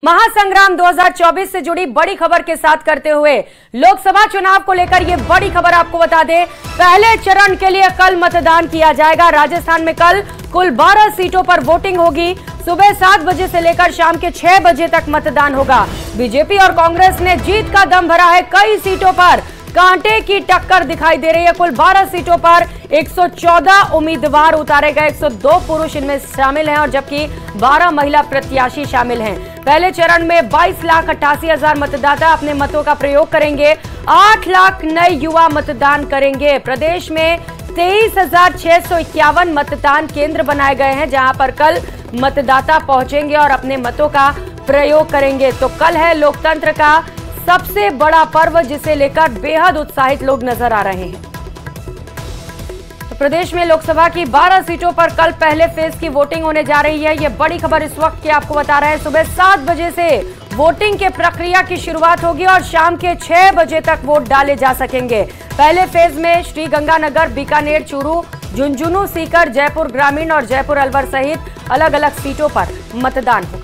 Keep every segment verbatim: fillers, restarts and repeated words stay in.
महासंग्राम दो हज़ार चौबीस से जुड़ी बड़ी खबर के साथ करते हुए लोकसभा चुनाव को लेकर ये बड़ी खबर आपको बता दें। पहले चरण के लिए कल मतदान किया जाएगा। राजस्थान में कल कुल बारह सीटों पर वोटिंग होगी। सुबह सात बजे से लेकर शाम के छह बजे तक मतदान होगा। बीजेपी और कांग्रेस ने जीत का दम भरा है। कई सीटों पर कांटे की टक्कर दिखाई दे रही है। कुल बारह सीटों पर एक सौ चौदह उम्मीदवार उतारे गए। एक सौ दो पुरुष इनमें शामिल हैं और जबकि बारह महिला प्रत्याशी शामिल हैं। पहले चरण में बाईस लाख अट्ठासी हजार मतदाता अपने मतों का प्रयोग करेंगे। आठ लाख नए युवा मतदान करेंगे। प्रदेश में तेईस हजार छह सौ इक्यावन मतदान केंद्र बनाए गए हैं जहां पर कल मतदाता पहुंचेंगे और अपने मतों का प्रयोग करेंगे। तो कल है लोकतंत्र का सबसे बड़ा पर्व, जिसे लेकर बेहद उत्साहित लोग नजर आ रहे हैं। तो प्रदेश में लोकसभा की बारह सीटों पर कल पहले फेज की वोटिंग होने जा रही है। यह बड़ी खबर इस वक्त की आपको बता रहे हैं। सुबह सात बजे से वोटिंग के प्रक्रिया की शुरुआत होगी और शाम के छह बजे तक वोट डाले जा सकेंगे। पहले फेज में श्रीगंगानगर, बीकानेर, चूरू, झुंझुनू, सीकर, जयपुर ग्रामीण और जयपुर अलवर सहित अलग अलग सीटों पर मतदान होगा।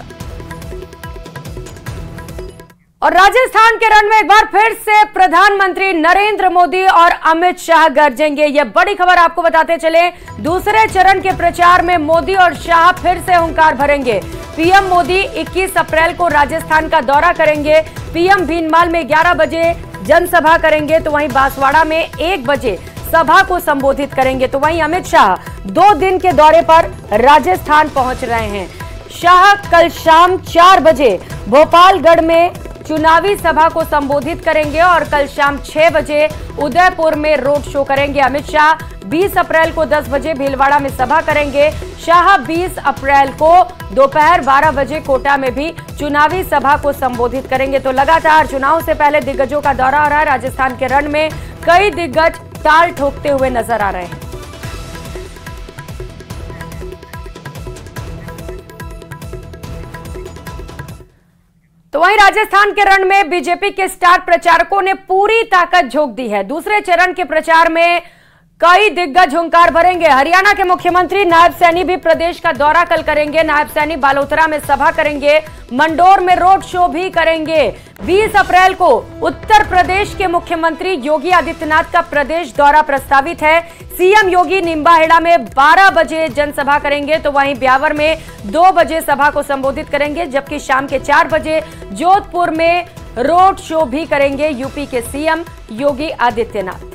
और राजस्थान के रण में एक बार फिर से प्रधानमंत्री नरेंद्र मोदी और अमित शाह गरजेंगे। यह बड़ी खबर आपको बताते चले। दूसरे चरण के प्रचार में मोदी और शाह फिर से हुंकार भरेंगे। पीएम मोदी इक्कीस अप्रैल को राजस्थान का दौरा करेंगे। पीएम भीनमाल में ग्यारह बजे जनसभा करेंगे तो वहीं बांसवाड़ा में एक बजे सभा को संबोधित करेंगे। तो वहीं अमित शाह दो दिन के दौरे पर राजस्थान पहुंच रहे हैं। शाह कल शाम चार बजे भोपालगढ़ में चुनावी सभा को संबोधित करेंगे और कल शाम छह बजे उदयपुर में रोड शो करेंगे। अमित शाह बीस अप्रैल को दस बजे भीलवाड़ा में सभा करेंगे। शाह बीस अप्रैल को दोपहर बारह बजे कोटा में भी चुनावी सभा को संबोधित करेंगे। तो लगातार चुनाव से पहले दिग्गजों का दौरा हो रहा है। राजस्थान के रण में कई दिग्गज ताल ठोकते हुए नजर आ रहे हैं। तो वहीं राजस्थान के रण में बीजेपी के स्टार प्रचारकों ने पूरी ताकत झोंक दी है। दूसरे चरण के प्रचार में कई दिग्गज हुंकार भरेंगे। हरियाणा के मुख्यमंत्री नायब सैनी भी प्रदेश का दौरा कल करेंगे। नायब सैनी बालोतरा में सभा करेंगे। मंडोर में रोड शो भी करेंगे। बीस अप्रैल को उत्तर प्रदेश के मुख्यमंत्री योगी आदित्यनाथ का प्रदेश दौरा प्रस्तावित है। सीएम योगी निम्बाहेड़ा में बारह बजे जनसभा करेंगे तो वहीं ब्यावर में दो बजे सभा को संबोधित करेंगे, जबकि शाम के चार बजे जोधपुर में रोड शो भी करेंगे यूपी के सीएम योगी आदित्यनाथ।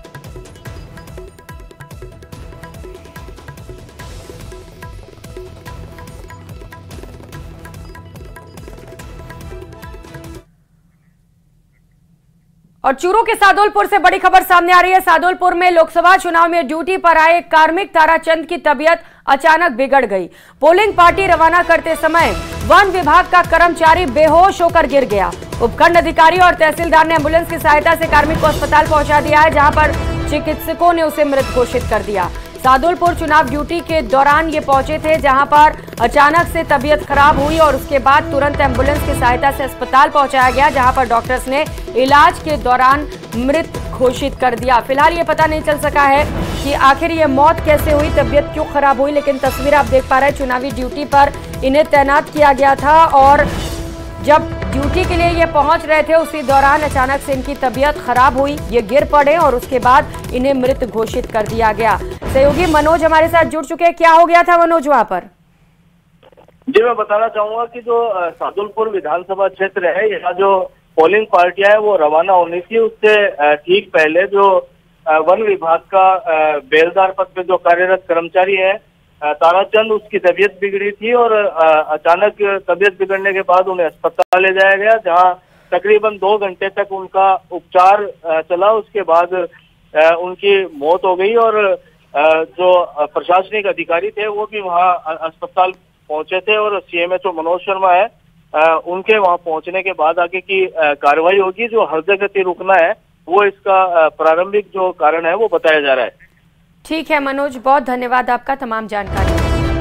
और चूरू के सादुलपुर से बड़ी खबर सामने आ रही है। सादुलपुर में लोकसभा चुनाव में ड्यूटी पर आए कार्मिक ताराचंद की तबीयत अचानक बिगड़ गई। पोलिंग पार्टी रवाना करते समय वन विभाग का कर्मचारी बेहोश होकर गिर गया। उपखंड अधिकारी और तहसीलदार ने एम्बुलेंस की सहायता से कार्मिक को अस्पताल पहुंचा दिया है, जहां पर चिकित्सकों ने उसे मृत घोषित कर दिया। सादुलपुर चुनाव ड्यूटी के दौरान ये पहुंचे थे, जहां पर अचानक से तबीयत खराब हुई और उसके बाद तुरंत एम्बुलेंस की सहायता से अस्पताल पहुंचाया गया, जहां पर डॉक्टर्स ने इलाज के दौरान मृत घोषित कर दिया। फिलहाल ये पता नहीं चल सका है कि आखिर ये मौत कैसे हुई, तबीयत क्यों खराब हुई, लेकिन तस्वीर आप देख पा रहे हैं। चुनावी ड्यूटी पर इन्हें तैनात किया गया था और जब ड्यूटी के लिए ये पहुंच रहे थे उसी दौरान अचानक से इनकी तबीयत खराब हुई, ये गिर पड़े और उसके बाद इन्हें मृत घोषित कर दिया गया। सहयोगी मनोज हमारे साथ जुड़ चुके हैं। क्या हो गया था मनोज वहां पर? जी, मैं बताना चाहूंगा कि जो सादुलपुर विधानसभा क्षेत्र है, यहाँ जो पोलिंग पार्टियां हैं वो रवाना होनी थी, उससे ठीक पहले जो वन विभाग का बेलदार पद पे जो कार्यरत कर्मचारी है ताराचंद, उसकी तबीयत बिगड़ी थी और अचानक तबीयत बिगड़ने के बाद उन्हें अस्पताल ले जाया गया, जहां तकरीबन दो घंटे तक उनका उपचार चला। उसके बाद उनकी मौत हो गई और जो प्रशासनिक अधिकारी थे वो भी वहां अस्पताल पहुंचे थे और सीएमएचओ मनोज शर्मा है, उनके वहां पहुंचने के बाद आगे की कार्रवाई होगी। जो हृदय गति रुकना है वो इसका प्रारंभिक जो कारण है वो बताया जा रहा है। ठीक है मनोज, बहुत धन्यवाद आपका तमाम जानकारी।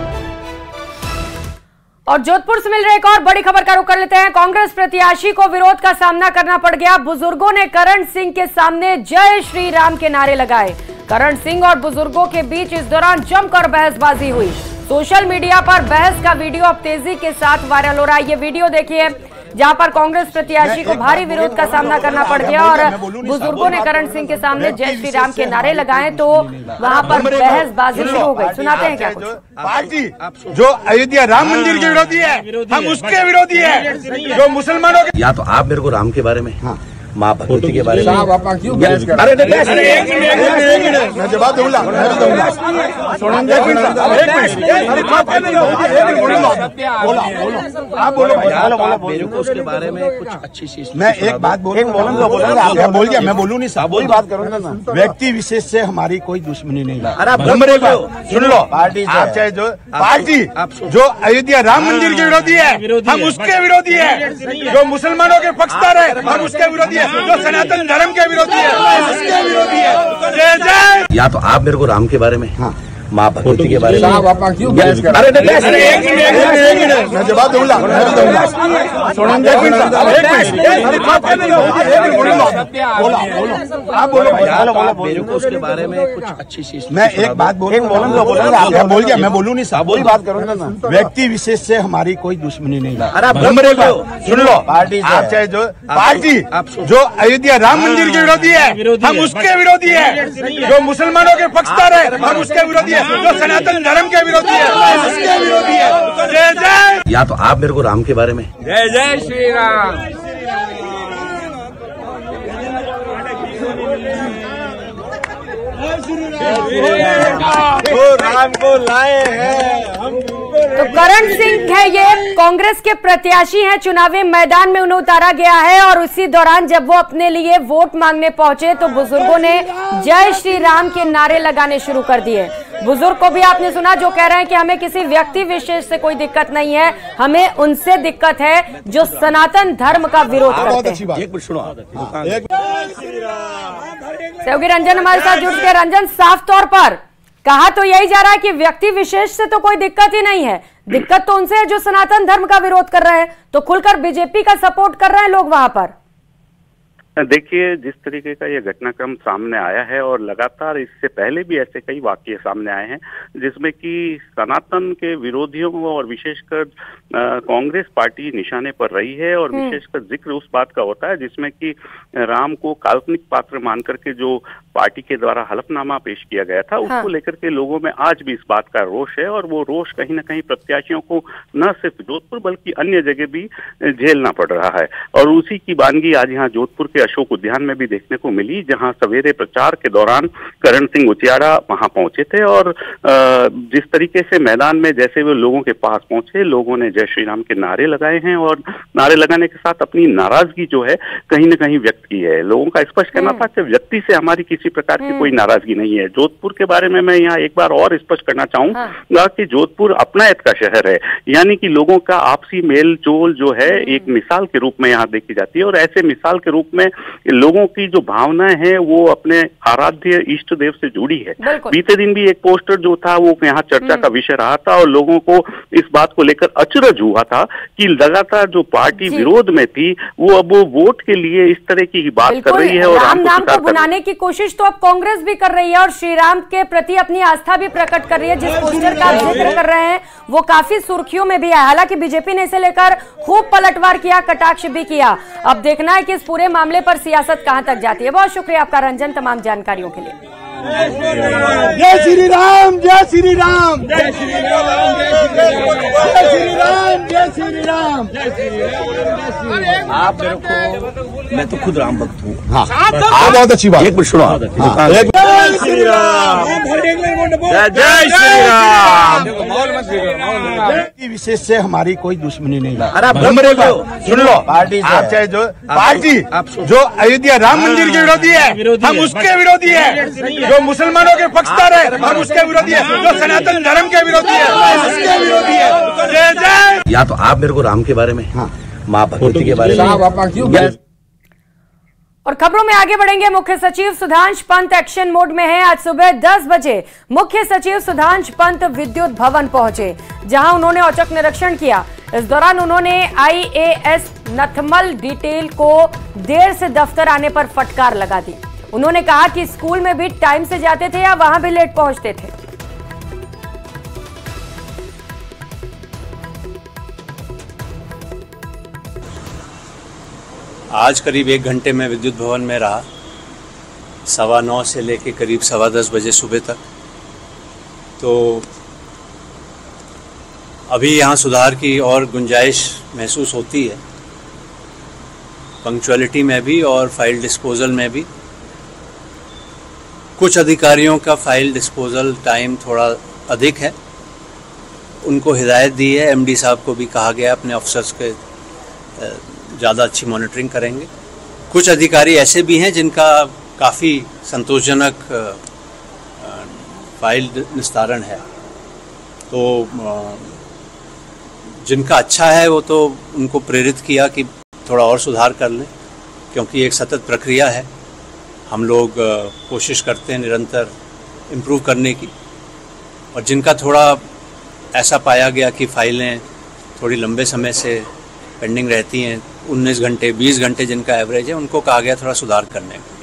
और जोधपुर से मिल रही एक और बड़ी खबर का रुख कर लेते हैं। कांग्रेस प्रत्याशी को विरोध का सामना करना पड़ गया। बुजुर्गों ने करण सिंह के सामने जय श्री राम के नारे लगाए। करण सिंह और बुजुर्गों के बीच इस दौरान जमकर बहसबाजी हुई। सोशल मीडिया पर बहस का वीडियो अब तेजी के साथ वायरल हो रहा है। ये वीडियो देखिए जहां पर कांग्रेस प्रत्याशी को भारी विरोध का सामना करना पड़ गया और बुजुर्गों ने करण सिंह के सामने जय श्री राम के नारे लगाए तो वहां पर बहसबाजी शुरू हो गई। सुनाते हैं क्या कुछ। पार्टी जो अयोध्या राम मंदिर के विरोधी है, हम उसके विरोधी है। जो मुसलमानों के, या तो आप मेरे को राम के बारे में, हाँ माँ भगवती के बारे में, अरे मैं जवाब दूंगा, मैं दूंगा। आप बोलो, मेरे को उसके बारे में कुछ अच्छी चीज। मैं एक बात बोलूंगा, बोल गया, मैं बोलूँ नहीं साहब, वही बात करूंगा ना। व्यक्ति विशेष से हमारी कोई दुश्मनी नहीं है। नंबर एक सुन लो, पार्टी आप चाहे जो पार्टी जो अयोध्या राम मंदिर के विरोधी है, हम उसके विरोधी है। जो मुसलमानों के पक्षधर है, हम उसके विरोधी है। जो सनातन धर्म के विरोधी है, उसके विरोधी है। जय जय। या तो आप मेरे को राम के बारे में, हाँ माँ भगवती के बारे में, अरे मैं जवाब दूंगा, मैं दूंगा। आप बोलो, मेरे को उसके बारे में कुछ अच्छी चीज। मैं एक बात बोलूंगा, बोल गया, मैं बोलूँ नहीं साहब, वही बात करूंगा ना। व्यक्ति विशेष से हमारी कोई दुश्मनी नहीं है। नंबर एक सुन लो, पार्टी आप चाहे जो पार्टी जो अयोध्या राम मंदिर के विरोधी है, हम उसके विरोधी है। जो मुसलमानों के पक्षधर है, हम उसके विरोधी है। जो सनातन धर्म के विरोधी है, उसके विरोधी है। जय जय। या तो आप मेरे को राम के बारे में, जय जय श्री राम। वो राम को लाए हैं हम। तो करण सिंह है, ये कांग्रेस के प्रत्याशी हैं। चुनावी मैदान में उन्हें उतारा गया है और उसी दौरान जब वो अपने लिए वोट मांगने पहुंचे तो बुजुर्गों ने जय श्री राम के नारे लगाने शुरू कर दिए। बुजुर्ग को भी आपने सुना जो कह रहे हैं कि हमें किसी व्यक्ति विशेष से कोई दिक्कत नहीं है, हमें उनसे दिक्कत है जो सनातन धर्म का विरोध करते हैं। सहयोगी रंजन हमारे साथ जुड़ के। रंजन, साफ तौर पर कहा तो यही जा रहा है कि व्यक्ति विशेष से तो कोई दिक्कत ही नहीं है, दिक्कत तो उनसे है जो सनातन धर्म का विरोध कर रहे हैं। तो खुलकर बीजेपी का सपोर्ट कर रहे हैं लोग वहां पर। देखिए, जिस तरीके का ये घटनाक्रम सामने आया है और लगातार इससे पहले भी ऐसे कई वाकये सामने आए हैं जिसमें कि सनातन के विरोधियों और विशेषकर कांग्रेस पार्टी निशाने पर रही है और विशेषकर जिक्र उस बात का होता है जिसमें कि राम को काल्पनिक पात्र मान करके जो पार्टी के द्वारा हलफनामा पेश किया गया था, उसको लेकर के लोगों में आज भी इस बात का रोष है और वो रोष कहीं ना कहीं प्रत्याशियों को न सिर्फ जोधपुर बल्कि अन्य जगह भी झेलना पड़ रहा है। और उसी की वानगी आज यहाँ जोधपुर के अशोक उद्यान में भी देखने को मिली, जहां सवेरे प्रचार के दौरान करण सिंह उचियाड़ा वहां पहुंचे थे और जिस तरीके से मैदान में जैसे वो लोगों के पास पहुंचे, लोगों ने जय श्री राम के नारे लगाए हैं और नारे लगाने के साथ अपनी नाराजगी जो है कहीं न कहीं व्यक्त की है। लोगों का स्पष्ट कहना था कि व्यक्ति से हमारी किसी प्रकार की कोई नाराजगी नहीं है। जोधपुर के बारे में मैं यहाँ एक बार और स्पष्ट करना चाहूंगा कि जोधपुर अपनायत का शहर है, यानी कि लोगों का आपसी मेल जोल जो है एक मिसाल के रूप में यहाँ देखी जाती है और ऐसे मिसाल के रूप में लोगों की जो भावनाएं हैं वो अपने आराध्य इष्ट देव से जुड़ी है। बीते दिन भी एक पोस्टर जो था वो यहाँ चर्चा का विषय रहा था और लोगों को इस बात को लेकर अचरज हुआ था कि लगातार जो पार्टी विरोध में थी वो अब वो वोट के लिए इस तरह की बात कर रही है और राम नाम को बुलाने की कोशिश तो अब कांग्रेस भी कर रही है और श्री राम के प्रति अपनी आस्था भी प्रकट कर रही है। जिस पोस्टर का आप जिक्र कर रहे हैं वो काफी सुर्खियों में भी है। हालांकि बीजेपी ने इसे लेकर खूब पलटवार किया, कटाक्ष भी किया। अब देखना है कि इस पूरे मामले पर सियासत कहां तक जाती है। बहुत शुक्रिया आपका रंजन तमाम जानकारियों के लिए। जय श्री राम, जय श्री राम, जय श्री राम, जय श्री राम, जय श्री राम, जय श्री राम। आप मेरे को, मैं तो खुद राम भक्त हूँ। हाँ, बहुत अच्छी बात। एक मिनट सुनो। जय श्री राम, जय श्री राम। व्यक्ति विशेष से हमारी कोई दुश्मनी नहीं है। नंबर एक सुन लो, पार्टी आप चाहे जो पार्टी जो अयोध्या राम मंदिर के विरोधी है, हम उसके विरोधी है। जो मुसलमानों के पक्षधर है, हम उसके विरोधी है। जो सनातन धर्म के विरोधी है, उसके विरोधी है। जय जय। या तो आप मेरे को राम के बारे में, हाँ माँ भगवती के बारे में। और खबरों में आगे बढ़ेंगे। मुख्य सचिव सुधांश पंत एक्शन मोड में हैं। आज सुबह दस बजे मुख्य सचिव सुधांश पंत विद्युत भवन पहुंचे, जहां उन्होंने औचक निरीक्षण किया। इस दौरान उन्होंने आईएएस नथमल डिटेल को देर से दफ्तर आने पर फटकार लगा दी। उन्होंने कहा कि स्कूल में भी टाइम से जाते थे या वहां भी लेट पहुंचते थे। आज करीब एक घंटे में विद्युत भवन में रहा, सवा नौ से लेके करीब सवा दस बजे सुबह तक। तो अभी यहाँ सुधार की और गुंजाइश महसूस होती है, पंक्चुअलिटी में भी और फाइल डिस्पोजल में भी। कुछ अधिकारियों का फाइल डिस्पोजल टाइम थोड़ा अधिक है, उनको हिदायत दी है, एमडी साहब को भी कहा गया अपने ऑफिसर्स के ज़्यादा अच्छी मॉनिटरिंग करेंगे। कुछ अधिकारी ऐसे भी हैं जिनका काफ़ी संतोषजनक फाइल निस्तारण है, तो जिनका अच्छा है वो तो उनको प्रेरित किया कि थोड़ा और सुधार कर लें, क्योंकि एक सतत प्रक्रिया है। हम लोग कोशिश करते हैं निरंतर इम्प्रूव करने की, और जिनका थोड़ा ऐसा पाया गया कि फाइलें थोड़ी लंबे समय से पेंडिंग रहती हैं, उन्नीस घंटे बीस घंटे जिनका एवरेज है, उनको कहा गया थोड़ा सुधार करने का।